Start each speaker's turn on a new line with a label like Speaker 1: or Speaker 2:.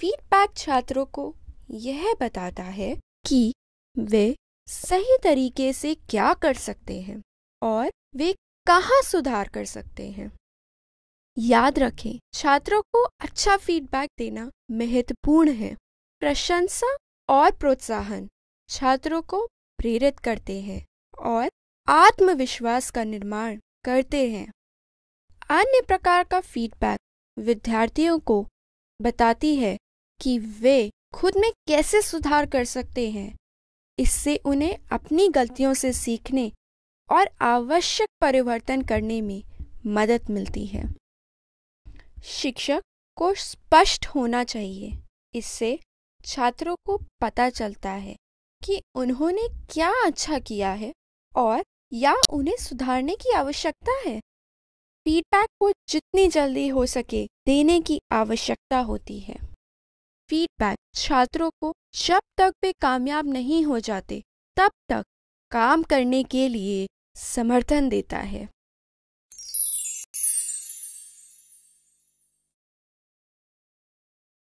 Speaker 1: Feedback छात्रों को यह बताता है कि वे सही तरीके से क्या कर सकते हैं और वे कहाँ सुधार कर सकते हैं। याद रखें, छात्रों को अच्छा फीडबैक देना महत्वपूर्ण है। प्रशंसा और प्रोत्साहन छात्रों को प्रेरित करते हैं और आत्मविश्वास का निर्माण करते हैं। अन्य प्रकार का फीडबैक विद्यार्थियों को बताती है कि वे खुद में कैसे सुधार कर सकते हैं। इससे उन्हें अपनी गलतियों से सीखने और आवश्यक परिवर्तन करने में मदद मिलती है। शिक्षक को स्पष्ट होना चाहिए। इससे छात्रों को पता चलता है कि उन्होंने क्या अच्छा किया है और या उन्हें सुधारने की आवश्यकता है। फीडबैक को जितनी जल्दी हो सके देने की आवश्यकता होती है। फीडबैक छात्रों को जब तक वे कामयाब नहीं हो जाते तब तक काम करने के लिए समर्थन देता है।